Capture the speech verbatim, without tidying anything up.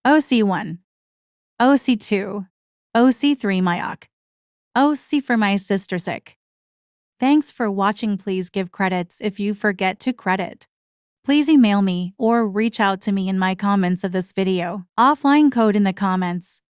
O C one, O C two, O C three Mayak, O C for my sister sick. Thanks for watching. Please give credits if you forget to credit. Please email me or reach out to me in my comments of this video. Offline code in the comments.